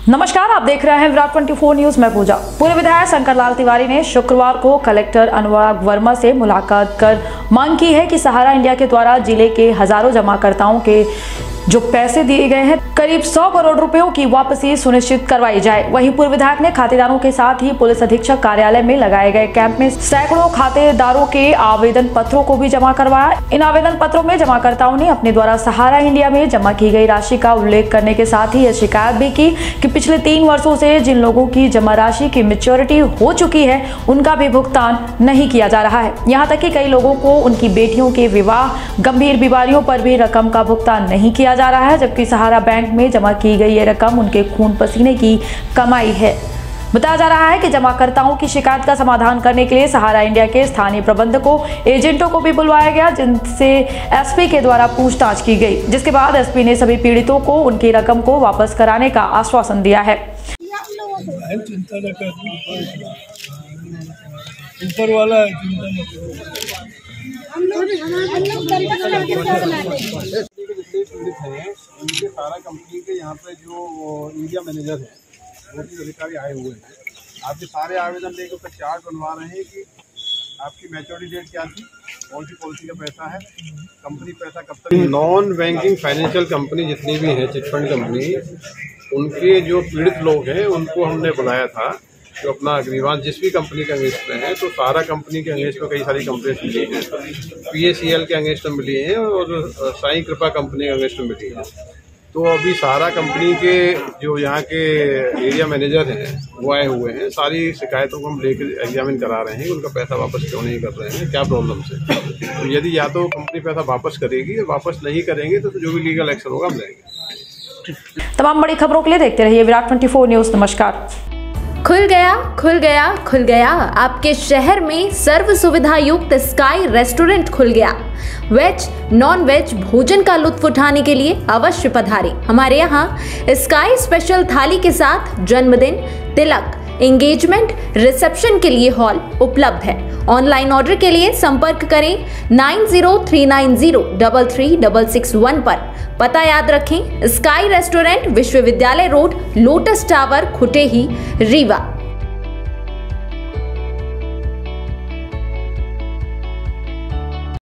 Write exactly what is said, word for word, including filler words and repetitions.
नमस्कार, आप देख रहे हैं विराट चौबीस न्यूज में पूजा। पूर्व विधायक शंकर लाल तिवारी ने शुक्रवार को कलेक्टर अनुराग वर्मा से मुलाकात कर मांग की है कि सहारा इंडिया के द्वारा जिले के हजारों जमाकर्ताओं के जो पैसे दिए गए हैं करीब सौ करोड़ रुपयों की वापसी सुनिश्चित करवाई जाए। वहीं पूर्व विधायक ने खातेदारों के साथ ही पुलिस अधीक्षक कार्यालय में लगाए गए कैंप में सैकड़ों खातेदारों के आवेदन पत्रों को भी जमा करवाया। इन आवेदन पत्रों में जमाकर्ताओं ने अपने द्वारा सहारा इंडिया में जमा की गई राशि का उल्लेख करने के साथ ही यह शिकायत भी की कि पिछले तीन वर्षों से जिन लोगों की जमा राशि की मैच्योरिटी हो चुकी है उनका भी भुगतान नहीं किया जा रहा है। यहाँ तक कि कई लोगों को उनकी बेटियों के विवाह, गंभीर बीमारियों पर भी रकम का भुगतान नहीं किया जा रहा है, जबकि सहारा बैंक में जमा की गई ये रकम उनके खून पसीने की कमाई है। बताया जा रहा है कि जमाकर्ताओं की शिकायत का समाधान करने के लिए सहारा इंडिया के स्थानीय प्रबंधकों, एजेंटों को भी बुलवाया गया, जिनसे एसपी के द्वारा पूछताछ की गई, जिसके बाद एसपी ने सभी पीड़ितों को उनकी रकम को वापस कराने का आश्वासन दिया है। चिंता न कर, ऊपर वाला है, चिंता न पीड़ित हैं उनके सारा कंपनी के यहाँ पे जो इंडिया मैनेजर है वो भी अधिकारी आए हुए हैं। आपके सारे आवेदन लेकर उसका चार्ट बनवा रहे हैं कि आपकी मैच्योरिटी डेट क्या थी, कौन सी पॉलिसी का पैसा है, कंपनी पैसा कब तक। नॉन बैंकिंग फाइनेंशियल कंपनी जितनी भी है, चिटफंड कंपनी, उनके जो पीड़ित लोग हैं उनको हमने बुलाया था जो अपना अग्निवाद जिस भी कंपनी के अगेंस्ट में है, तो सारा कंपनी के अगेंस्ट में कई सारी कंप्लेंट मिली हैं, पीएसीएल के अगेंस्ट में मिली हैं और साई कृपा कंपनी के अगेंस्ट में मिली है। तो अभी सारा कंपनी के जो यहाँ के एरिया मैनेजर हैं वो आए हुए हैं, सारी शिकायतों को हम लेकर एग्जामिन करा रहे हैं कि उनका पैसा वापस क्यों नहीं कर रहे हैं, क्या प्रॉब्लम से। तो यदि या तो कंपनी पैसा वापस करेगी या वापस नहीं करेंगे तो जो भी लीगल एक्शन होगा हम लेंगे। तमाम बड़ी खबरों के लिए देखते रहिए विराट चौबीस न्यूज। नमस्कार। खुल गया खुल गया खुल गया आपके शहर में सर्व सुविधा युक्त स्काई रेस्टोरेंट खुल गया। वेज नॉन वेज भोजन का लुत्फ उठाने के लिए अवश्य पधारें। हमारे यहाँ स्काई स्पेशल थाली के साथ जन्मदिन, तिलक, एंगेजमेंट, रिसेप्शन के लिए हॉल उपलब्ध है। ऑनलाइन ऑर्डर के लिए संपर्क करें nine zero three nine zero double three double six one पर। पता याद रखें, स्काई रेस्टोरेंट, विश्वविद्यालय road, lotus tower, Khutehi, Rewa.